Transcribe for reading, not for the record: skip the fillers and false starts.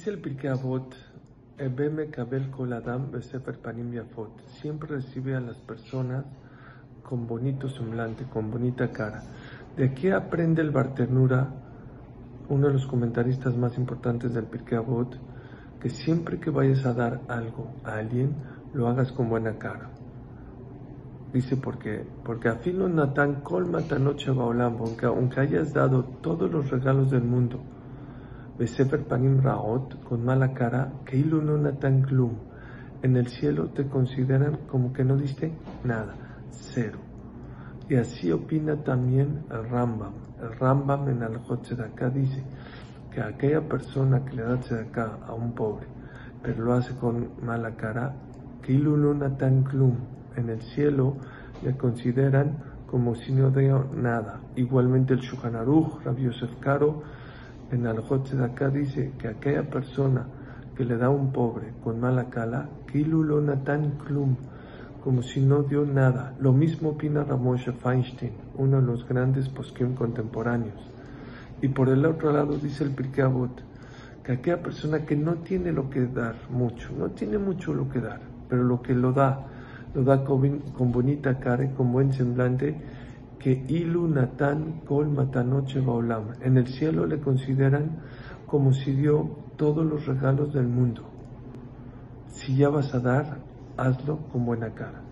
Dice el Pirkei Avot, Ebe mekabel kol adam besefer panim yafot. Siempre recibe a las personas con bonito semblante, con bonita cara. De aquí aprende el Bartenura, uno de los comentaristas más importantes del Pirkei Avot, que siempre que vayas a dar algo a alguien, lo hagas con buena cara. Dice porque afilo Natán kol matanot shebaolam, aunque hayas dado todos los regalos del mundo, besefer panim raot, con mala cara, keilu no natan klum, en el cielo te consideran como que no diste nada, cero. Y así opina también el Rambam. El Rambam en Alajot Tzedakah dice que aquella persona que le da tzedakah a un pobre, pero lo hace con mala cara, keilu no natan klum, en el cielo le consideran como si no dio nada. Igualmente el Shulchan Aruch, Rabbi Yosef Karo, en Alajot Tzedakah dice que aquella persona que le da a un pobre con mala cara, keilu lo natan klum, como si no dio nada. Lo mismo opina Ramoshe Feinstein, uno de los grandes poskim contemporáneos. Y por el otro lado dice el Pirkei Avot que aquella persona que no tiene lo que dar mucho, no tiene mucho lo que dar, pero lo que lo da con bonita cara y con buen semblante, que ilu natan kol matanot shebaolam, en el cielo le consideran como si dio todos los regalos del mundo. Si ya vas a dar, hazlo con buena cara.